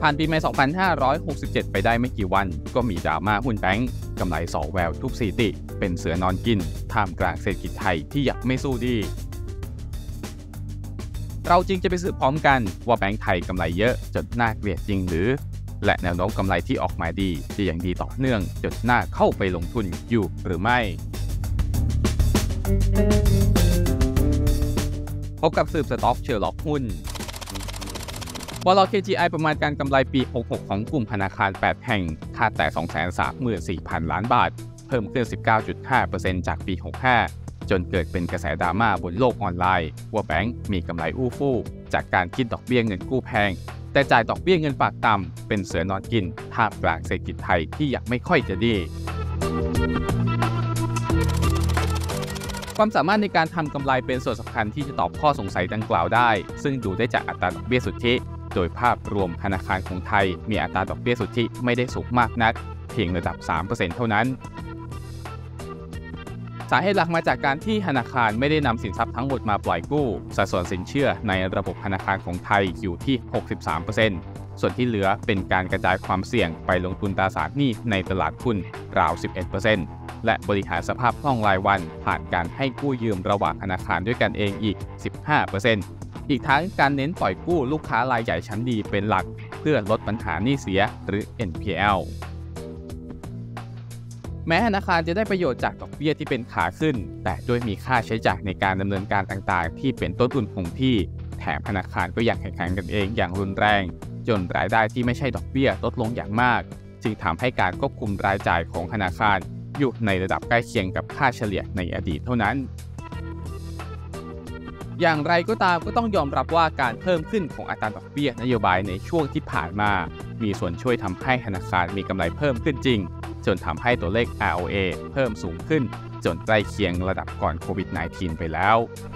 ผ่านปีใหม่ 2567 ไปได้ไม่กี่วันก็มีดราม่าหุ้นแบงก์กำไรส่อแววทุบสถิติเป็นเสือนอนกินท่ามกลางเศรษฐกิจไทยที่ยังไม่สู้ดีเราจริงจะไปสืบพร้อมกันว่าแบงก์ไทยกำไรเยอะจนน่าเกลียดจริงหรือและแนวโน้มกำไรที่ออกมาดีจะยังดีต่อเนื่องจนน่าเข้าไปลงทุนอยู่หรือไม่พบกับสืบสต็อกเชอร์ล็อกหุ้นวล KGI ประมาณการกำไรปี 66 ของกลุ่มธนาคาร 8 แห่งคาดแต่ 234,000 ล้านบาทเพิ่มขึ้น 19.5% จากปี 65 จนเกิดเป็นกระแสดราม่าบนโลกออนไลน์ว่าแบงก์มีกำไรอู้ฟู่จากการคิดดอกเบี้ยเงินกู้แพงแต่จ่ายดอกเบี้ยเงินฝากต่ำเป็นเสือนอนกินท่ามกลางเศรษฐกิจไทยที่ยังไม่ค่อยจะดีความสามารถในการทำกำไรเป็นส่วนสำคัญที่จะตอบข้อสงสัยดังกล่าวได้ซึ่งดูได้จากอัตราดอกเบี้ยสุทธิโดยภาพรวมธนาคารของไทยมีอัตราดอกเบี้ยสุทธิไม่ได้สูงมากนักเพียงระดับ 3% เท่านั้นสาเหตุหลักมาจากการที่ธนาคารไม่ได้นำสินทรัพย์ทั้งหมดมาปล่อยกู้สัดส่วนสินเชื่อในระบบธนาคารของไทยอยู่ที่ 63% ส่วนที่เหลือเป็นการกระจายความเสี่ยงไปลงทุนตราสารหนี้ในตลาดหุ้นราว 11% และบริหารสภาพคล่องรายวันผ่านการให้กู้ยืมระหว่างธนาคารด้วยกันเองอีก 15%อีกทั้งการเน้นปล่อยกู้ลูกค้ารายใหญ่ชั้นดีเป็นหลักเพื่อลดปัญหาหนี้เสียหรือ NPL แม้ธนาคารจะได้ประโยชน์จากดอกเบี้ยที่เป็นขาขึ้นแต่ด้วยมีค่าใช้จ่ายในการดำเนินการต่างๆที่เป็นต้นทุนคงที่แถมธนาคารก็ยังแข่งขันกันเองอย่างรุนแรงจนรายได้ที่ไม่ใช่ดอกเบี้ยลดลงอย่างมากจึงทำให้การควบคุมรายจ่ายของธนาคารอยู่ในระดับใกล้เคียงกับค่าเฉลี่ยในอดีตเท่านั้นอย่างไรก็ตามก็ต้องยอมรับว่าการเพิ่มขึ้นของอัตราดอกเบี้ยนโยบายในช่วงที่ผ่านมามีส่วนช่วยทำให้ธนาคารมีกำไรเพิ่มขึ้นจริงจนทำให้ตัวเลข ROA เพิ่มสูงขึ้นจนใกล้เคียงระดับก่อนโควิด -19 ไปแล้ว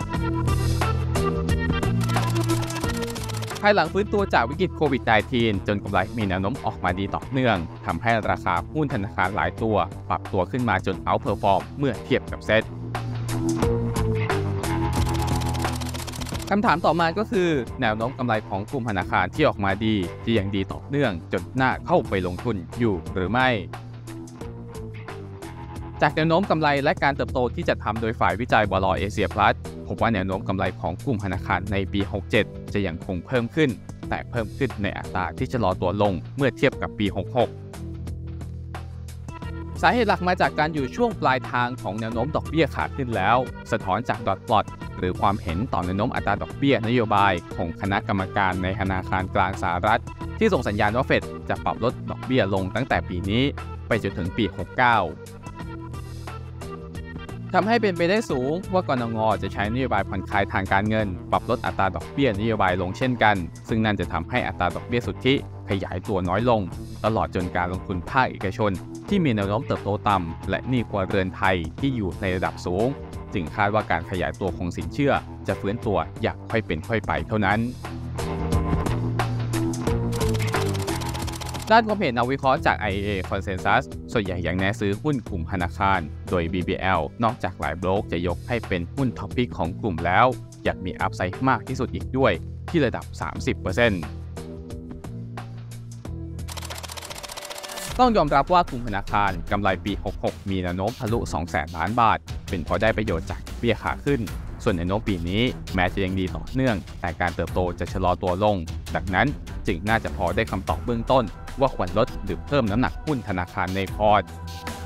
ภายหลังฟื้นตัวจากวิกฤตโควิด -19 จนกำไรมีแนวโน้มออกมาดีต่อเนื่องทำให้ราคาหุ้นธนาคารหลายตัวปรับตัวขึ้นมาจนเอาท์เพอร์ฟอร์มเมื่อเทียบกับเซ็ตคำถามต่อมาก็คือแนวโน้มกำไรของกลุ่มธนาคารที่ออกมาดีที่ยังดีต่อเนื่องจนน่าเข้าไปลงทุนอยู่หรือไม่จากแนวโน้มกำไรและการเติบโตที่จะทำโดยฝ่ายวิจัยวลเอเชียพลัสพบว่าแนวโน้มกำไรของกลุ่มธนาคารในปี 67 จะยังคงเพิ่มขึ้นแต่เพิ่มขึ้นในอัตราที่ชะลอตัวลงเมื่อเทียบกับปี 66 สาเหตุหลักมาจากการอยู่ช่วงปลายทางของแนวโน้มดอกเบี้ยขาขึ้นแล้วสะท้อนจากดอทพลอตหรือความเห็นต่อแนวโน้มอัตราดอกเบี้ยนโยบายของคณะกรรมการในธนาคารกลางสหรัฐที่ส่งสัญญาณว่าเฟดจะปรับลดดอกเบี้ยลงตั้งแต่ปีนี้ไปจนถึงปี 69ทำให้เป็นไปได้สูงว่ากนง.จะใช้นโยบายผ่อนคลายทางการเงินปรับลดอัตราดอกเบี้ยนโยบายลงเช่นกันซึ่งนั่นจะทำให้อัตราดอกเบี้ยสุทธิขยายตัวน้อยลงตลอดจนการลงทุนภาคเอกชนที่มีแนวโน้มเติบโตต่ำและหนี้ครัวเรือนไทยที่อยู่ในระดับสูงจึงคาดว่าการขยายตัวของสินเชื่อจะฟื้นตัวอย่างค่อยเป็นค่อยไปเท่านั้นด้านความเห็นนักวิเคราะห์จาก IEA Consensus ส่วนใหญ่ยังแนะซื้อหุ้นกลุ่มธนาคารโดย BBL นอกจากหลายโบรกจะยกให้เป็นหุ้นท็อปพิกของกลุ่มแล้วอยากมีอัพไซด์มากที่สุดอีกด้วยที่ระดับ 30% ต้องยอมรับว่ากลุ่มธนาคารกำไรปี 66 มีแนวโน้มทะลุ 200,000 ล้านบาทเป็นเพราะได้ประโยชน์จากเบี้ยขาขึ้นส่วนแนวโน้มปีนี้แม้จะยังดีต่อเนื่องแต่การเติบโตจะชะลอตัวลงดังนั้นจึงน่าจะพอได้คำตอบเบื้องต้นว่าควรลดหรือเพิ่มน้ำหนักหุ้นธนาคารในพอร์ต